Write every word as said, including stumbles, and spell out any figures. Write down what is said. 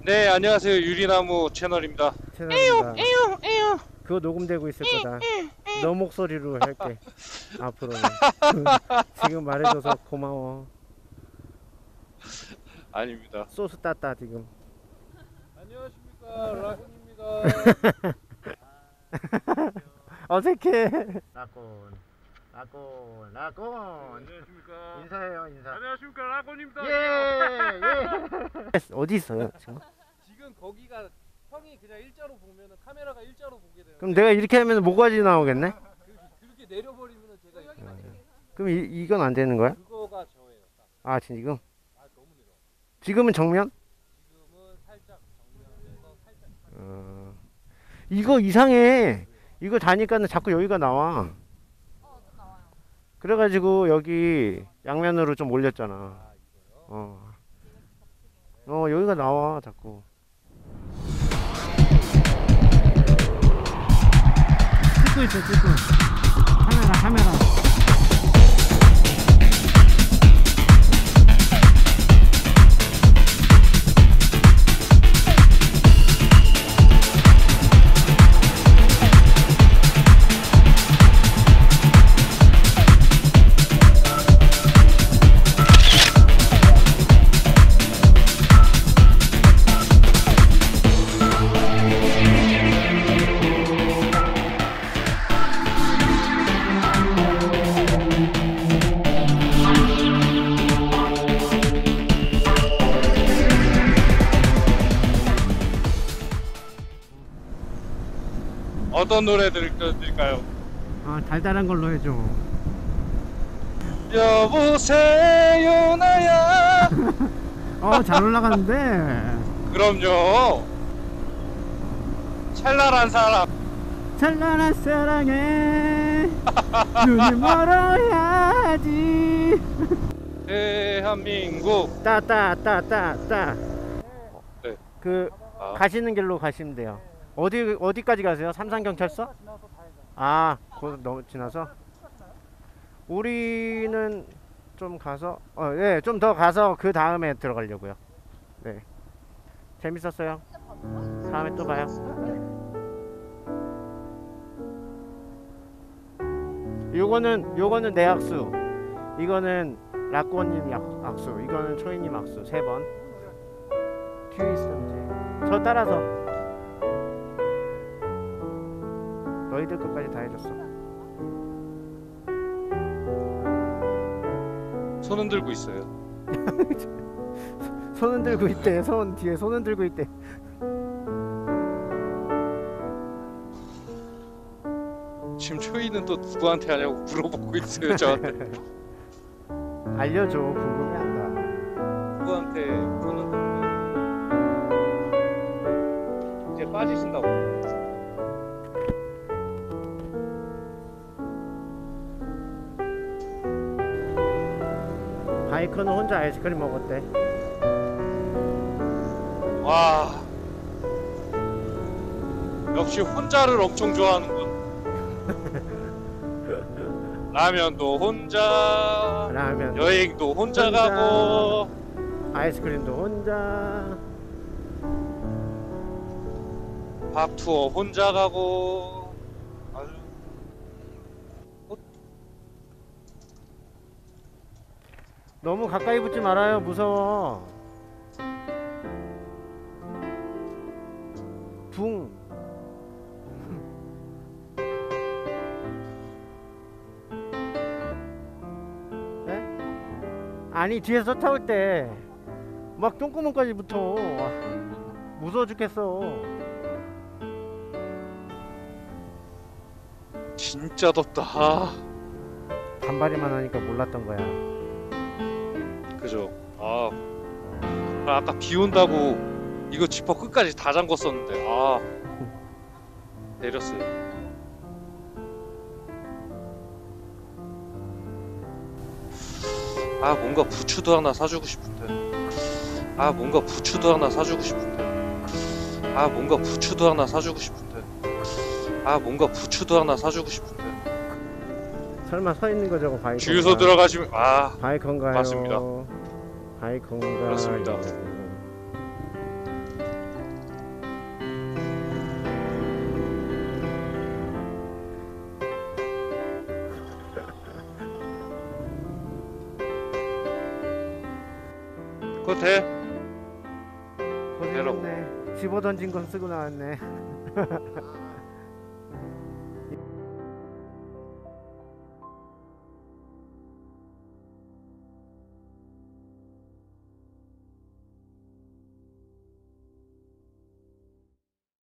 네, 안녕하세요. 유리나무 채널입니다. 채널입니다. 에휴, 에휴. 그거 녹음되고 있을 거다. 너 목소리로 할게. 앞으로는. 지금 말해줘서 고마워. 아닙니다. 소스 땄다 지금. 안녕하십니까, 라군입니다. 어색해. 라군, 라군, 라군. 안녕하십니까. 인사해요, 인사. 안녕하십니까, 라군입니다. 예, 예. 어디 있어요 지금? 지금 거기가 형이 그냥 일자로 보면은 카메라가 일자로 보게 되는. 그럼 내가 이렇게 하면 모가지 나오겠네? 그렇게 내려버리면은 제가 여기 그럼 이, 이건 안 되는 거야? 그거가 저예요. 딱. 아 지금? 아 너무 내려. 지금은 정면? 지금은 살짝 정면에서 살짝. 어... 이거 이상해. 이거 다니까는 자꾸 여기가 나와. 어, 좀 나와요. 그래가지고 여기 양면으로 좀 올렸잖아. 어. 어 여기가 나와 자꾸. 찍고 있어 찍고. 카메라 카메라. 어떤 노래 들을까요? 아 달달한 걸로 해줘. 여보세요, 나야. 어 잘 올라가는데. 그럼요. 찰나란 사람. 찬란한 사랑에 눈을 멀어야지. 대한민국. 따따따따따. 네. 그 아, 가시는 길로 가시면 돼요. 어디 어디까지 가세요? 삼산경찰서? 아, 그 너무 지나서? 우리는 좀 가서 어, 예, 좀 더 가서 그 다음에 들어가려고요. 네. 재밌었어요. 다음에 또 봐요. 요거는 요거는 내 악수. 이거는 라꾸언님 악수. 이거는 초이님 악수. 세 번. 큐이스턴지. 저 따라서. 너희들 것까지 다 해줬어. 손은 들고 있어요. 손은 들고 있대. 손 뒤에 손은 들고 있대. 지금 초이는 또 누구한테 하냐고 물어보고 있어요, 저한테. 알려줘. 궁금해한다. 누구한테 손은 들고 이제 빠지신다고. 바이커는 혼자 아이스크림 먹었대. 와, 역시 혼자를 엄청 좋아하는군. 라면도 혼자, 라면 여행도 혼자, 혼자. 가고, 아이스크림도 혼자. 밥 투어 혼자 가고. 아주 너무 가까이 붙지 말아요. 무서워. 붕. 네? 아니 뒤에서 타올 때 막 똥구멍까지 붙어. 와, 무서워 죽겠어. 진짜 덥다. 아, 단발이만 하니까 몰랐던 거야. 그죠. 아, 아까 비 온다고 이거 지퍼 끝까지 다 잠궜었는데, 아, 내렸어요. 아, 뭔가 부추도 하나 사주고 싶은데. 아, 뭔가 부추도 하나 사주고 싶은데. 아, 뭔가 부추도 하나 사주고 싶은데. 아, 뭔가 부추도 하나 사주고 싶은데. 설마 서 있는 거 저거 바이컨가? 주유소 들어가시면, 아, 바이컨가요? 맞습니다. 바이컨가요? 그렇습니다. 그거 돼? 고생했네. 집어 던진 건 쓰고 나왔네.